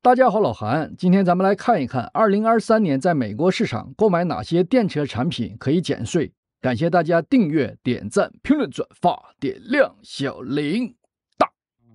大家好，老韩，今天咱们来看一看2023年在美国市场购买哪些电车产品可以减税。感谢大家订阅、点赞、评论、转发、点亮小铃铛。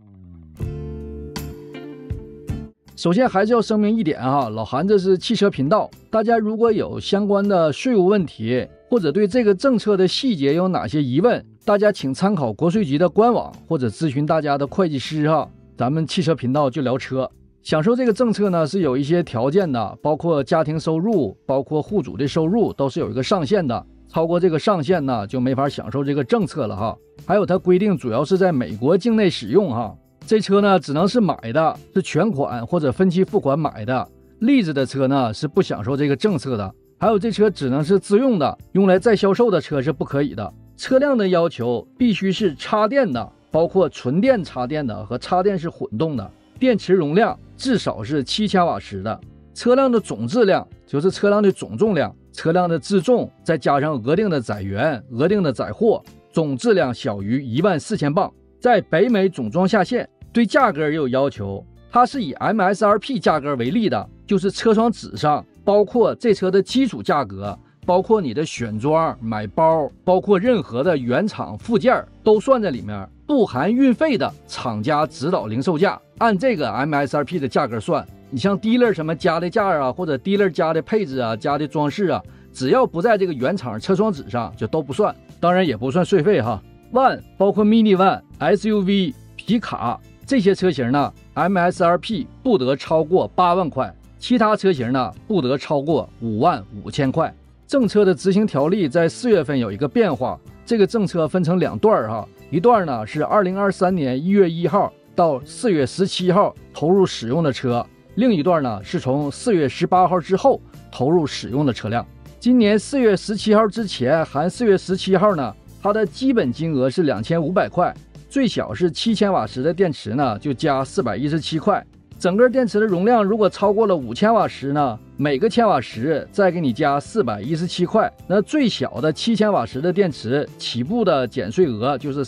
首先还是要声明一点哈，老韩这是汽车频道，大家如果有相关的税务问题，或者对这个政策的细节有哪些疑问，大家请参考国税局的官网，或者咨询大家的会计师哈。咱们汽车频道就聊车。享受这个政策呢是有一些条件的，包括家庭收入，包括户主的收入都是有一个上限的，超过这个上限呢就没法享受这个政策了哈。还有它规定主要是在美国境内使用哈，这车呢只能是买的，是全款或者分期付款买的，利子的车呢是不享受这个政策的。还有这车只能是自用的，用来再销售的车是不可以的。车辆的要求必须是插电的，包括纯电插电的和插电式混动的，电池容量至少是7000瓦时的，车辆的总质量就是车辆的总重量，车辆的自重再加上额定的载源、额定的载货，总质量小于14000磅。在北美总装下限。对价格也有要求，它是以 MSRP 价格为例的，就是车窗纸上包括这车的基础价格，包括你的选装、买包，包括任何的原厂附件都算在里面，不含运费的厂家指导零售价，按这个 MSRP 的价格算。你像 dealer 什么加的价啊，或者 dealer 加的配置啊，加的装饰啊，只要不在这个原厂车窗纸上就都不算，当然也不算税费哈。Van 包括 Mini Van、SUV、皮卡这些车型呢 ，MSRP 不得超过8万块，其他车型呢不得超过55000块。政策的执行条例在4月份有一个变化，这个政策分成2段哈，一段呢是2023年1月1号到4月17号投入使用的车，另一段呢是从4月18号之后投入使用的车辆。今年4月17号之前含4月17号呢，它的基本金额是2500块。最小是7000瓦时的电池呢，就加417块。整个电池的容量如果超过了5000瓦时呢，每个千瓦时再给你加417块。那最小的7000瓦时的电池起步的减税额就是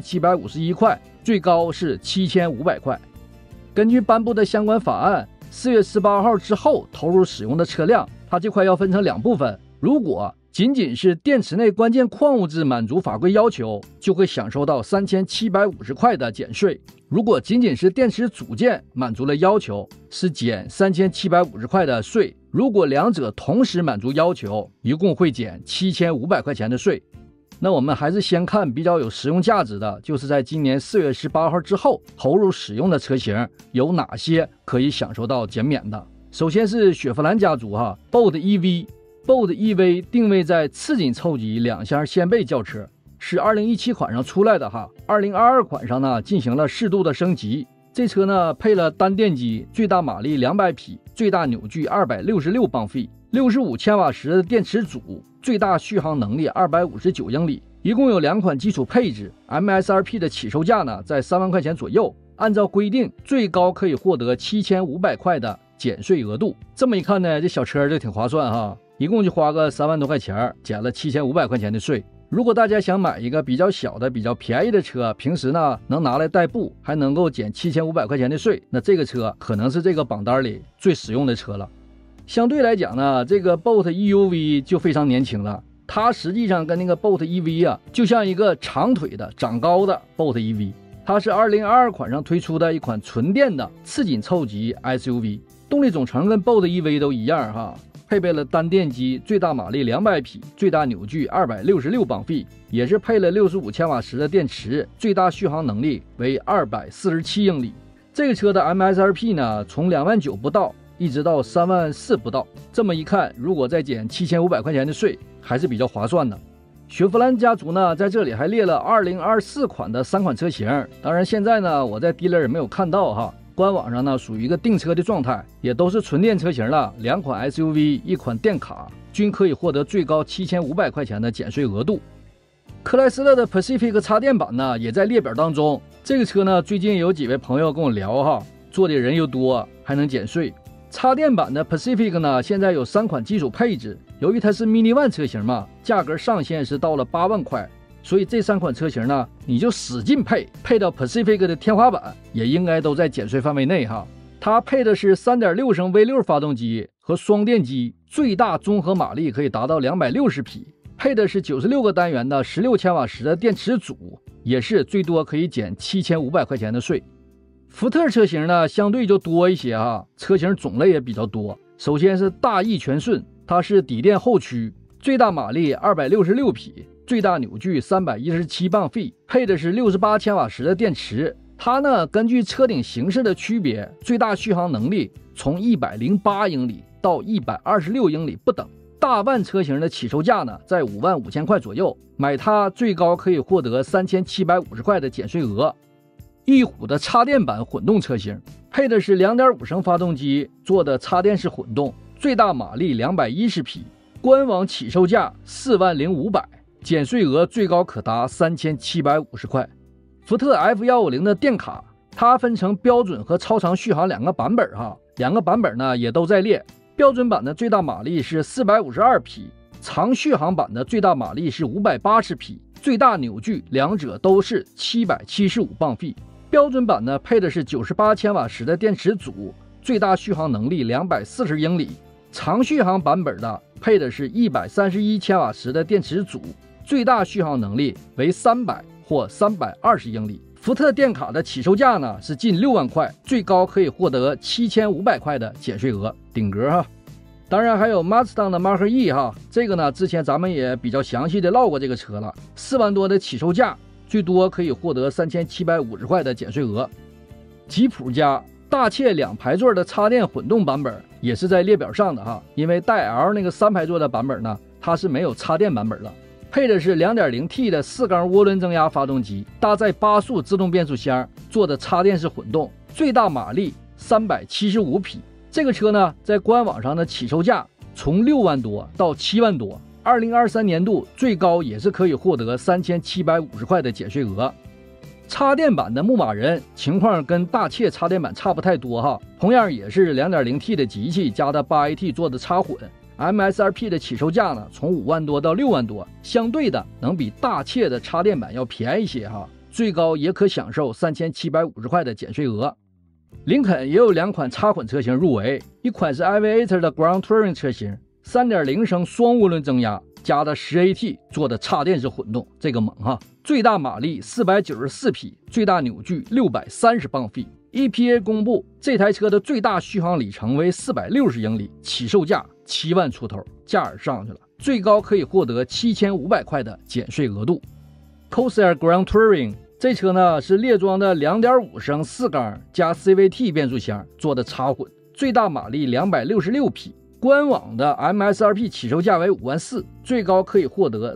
3751块，最高是7500块。根据颁布的相关法案，4月18号之后投入使用的车辆，它这块要分成2部分。如果仅仅是电池内关键矿物质满足法规要求，就会享受到3750块的减税。如果仅仅是电池组件满足了要求，是减3750块的税。如果两者同时满足要求，一共会减7500块钱的税。那我们还是先看比较有实用价值的，就是在今年4月18号之后投入使用的车型有哪些可以享受到减免的。首先是雪佛兰家族哈 ，Bolt EV。Bolt EV 定位在次紧凑级2厢掀背轿车，是2017款上出来的哈。2022款上呢进行了适度的升级，这车呢配了单电机，最大马力200匹，最大扭矩266磅费，65千瓦时的电池组，最大续航能力259英里。一共有2款基础配置 ，MSRP 的起售价呢在3万块钱左右，按照规定最高可以获得7500块的减税额度。这么一看呢，这小车就挺划算哈。一共就花个3万多块钱，减了7500块钱的税。如果大家想买一个比较小的、比较便宜的车，平时呢能拿来代步，还能够减7500块钱的税，那这个车可能是这个榜单里最实用的车了。相对来讲呢，这个 Bolt EUV 就非常年轻了，它实际上跟那个 Bolt EV 啊，就像一个长腿的、长高的 Bolt EV。它是2022款上推出的一款纯电的次紧凑级 SUV， 动力总成跟 Bolt EV 都一样哈。配备了单电机，最大马力200匹，最大扭矩266磅费，也是配了65千瓦时的电池，最大续航能力为247英里。这个车的 MSRP 呢，从2万9不到，一直到3万4不到。这么一看，如果再减7500块钱的税，还是比较划算的。雪佛兰家族呢，在这里还列了2024款的3款车型，当然现在呢，我在 dealer 也没有看到哈。官网上呢属于一个订车的状态，也都是纯电车型了，2款 SUV， 1款电卡，均可以获得最高7500块钱的减税额度。克莱斯勒的 Pacific 插电版呢也在列表当中。这个车呢最近有几位朋友跟我聊哈，坐的人又多，还能减税。插电版的 Pacific 呢现在有3款基础配置，由于它是 Mini Van 车型嘛，价格上限是到了8万块。所以这3款车型呢，你就使劲配到 Pacific 的天花板，也应该都在减税范围内哈。 它配的是 3.6 升 V6 发动机和双电机，最大综合马力可以达到260匹，配的是96个单元的16千瓦时的电池组，也是最多可以减7500块钱的税。福特车型呢相对就多一些啊，车型种类也比较多。首先是大翼全顺，它是底电后驱，最大马力266匹，最大扭矩317磅费，配的是68千瓦时的电池。它呢根据车顶形式的区别，最大续航能力从108英里到126英里不等。大万车型的起售价呢在55000块左右，买它最高可以获得3750块的减税额。翼虎的插电版混动车型配的是 2.5 升发动机做的插电式混动，最大马力210匹，官网起售价40500，减税额最高可达3750块。福特 F150 的电卡，它分成标准和超长续航两个版本哈，两个版本呢也都在列。标准版的最大马力是452匹，长续航版的最大马力是580匹，最大扭矩两者都是775磅费。标准版呢配的是98千瓦时的电池组，最大续航能力240英里。长续航版本的配的是131千瓦时的电池组，最大续航能力为300或320英里。福特电卡的起售价呢是近6万块，最高可以获得7500块的减税额，顶格哈。当然还有 Mustang 的 Mach E 哈，这个呢之前咱们也比较详细的唠过这个车了，4万多的起售价，最多可以获得3750块的减税额。吉普家大切2排座的插电混动版本也是在列表上的哈，因为带 L 那个3排座的版本呢，它是没有插电版本的。配的是 2.0T 的4缸涡轮增压发动机，搭载8速自动变速箱做的插电式混动，最大马力375匹。这个车呢，在官网上的起售价从6万多到7万多，2023年度最高也是可以获得3750块的减税额。插电版的牧马人情况跟大切插电版差不太多哈，同样也是 2.0T 的机器加的 8AT 做的插混。MSRP 的起售价呢，从5万多到6万多，相对的能比大切的插电版要便宜一些哈，最高也可享受3750块的减税额。林肯也有2款插混车型入围，一款是 Aviator 的 Grand Touring 车型，3.0 升双涡轮增压加的 10AT 做的插电式混动，这个猛哈，最大马力494匹，最大扭矩630磅费。EPA 公布这台车的最大续航里程为460英里，起售价7万出头，价儿上去了，最高可以获得7500块的减税额度。Corsair Grand Touring 这车呢是列装的 2.5 升4缸加 CVT 变速箱做的插混，最大马力266匹，官网的 MSRP 起售价为5万4，最高可以获得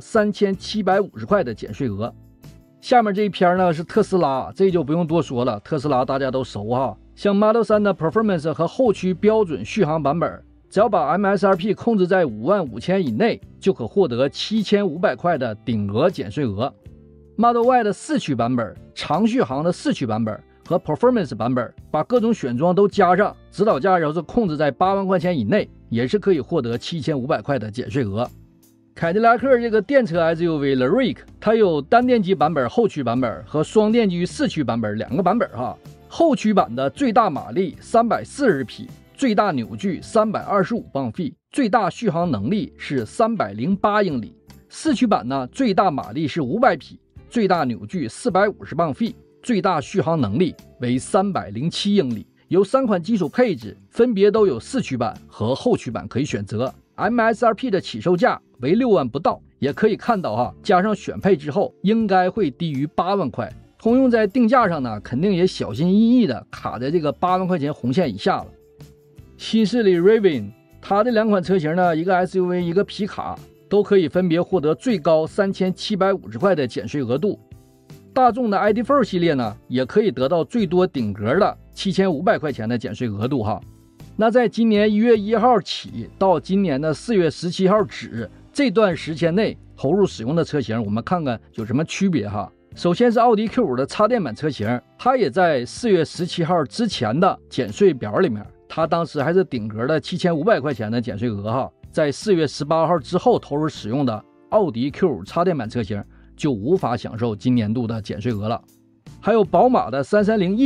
3750块的减税额。下面这一篇呢是特斯拉，这就不用多说了，特斯拉大家都熟哈。像 Model 3的 Performance 和后驱标准续航版本，只要把 MSRP 控制在55000以内，就可获得7500块的顶额减税额。Model Y 的4驱版本、长续航的4驱版本和 Performance 版本，把各种选装都加上，指导价要是控制在8万块钱以内，也是可以获得7500块的减税额。凯迪拉克这个电车 SUV Lyriq， 它有单电机版本、后驱版本和双电机4驱版本2个版本哈。后驱版的最大马力340匹，最大扭矩325磅费，最大续航能力是308英里。4驱版呢，最大马力是500匹，最大扭矩450磅费，最大续航能力为307英里。有3款基础配置，分别都有4驱版和后驱版可以选择。MSRP 的起售价为6万不到，也可以看到哈，加上选配之后，应该会低于8万块。通用在定价上呢，肯定也小心翼翼的卡在这个8万块钱红线以下了。新势力 Rivian， 它的2款车型呢，一个 SUV， 一个皮卡，都可以分别获得最高3750块的减税额度。大众的 ID.4 系列呢，也可以得到最多顶格的7500块钱的减税额度哈。那在今年1月1号起到今年的4月17号止这段时间内投入使用的车型，我们看看有什么区别哈。首先是奥迪 Q5 的插电版车型，它也在4月17号之前的减税表里面，它当时还是顶格的7500块钱的减税额哈。在4月18号之后投入使用的奥迪 Q5 插电版车型就无法享受今年度的减税额了。还有宝马的 330e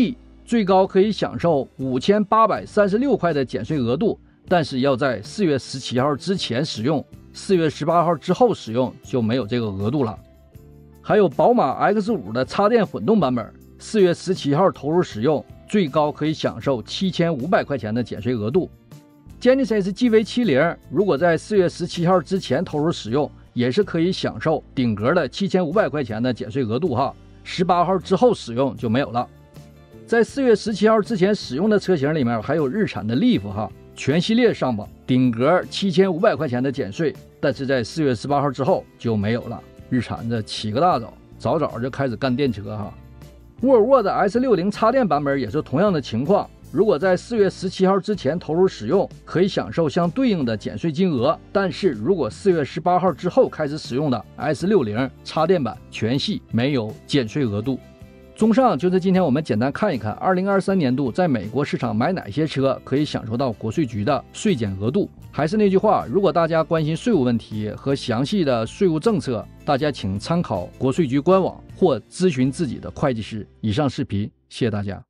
最高可以享受5836块的减税额度，但是要在4月17号之前使用，4月18号之后使用就没有这个额度了。还有宝马 X5 的插电混动版本，4月17号投入使用，最高可以享受7500块钱的减税额度。Genesis GV70 如果在4月17号之前投入使用，也是可以享受顶格的7500块钱的减税额度哈，18号之后使用就没有了。在4月17号之前使用的车型里面还有日产的 Leaf 哈，全系列上榜，顶格7500块钱的减税，但是在4月18号之后就没有了。日产这起个大早，早早就开始干电车哈。沃尔沃的 S60 插电版本也是同样的情况，如果在4月17号之前投入使用，可以享受相对应的减税金额，但是如果4月18号之后开始使用的 S60 插电版全系没有减税额度。综上就是今天我们简单看一看2023年度在美国市场买哪些车可以享受到国税局的税减额度。还是那句话，如果大家关心税务问题和详细的税务政策，大家请参考国税局官网或咨询自己的会计师。以上视频，谢谢大家。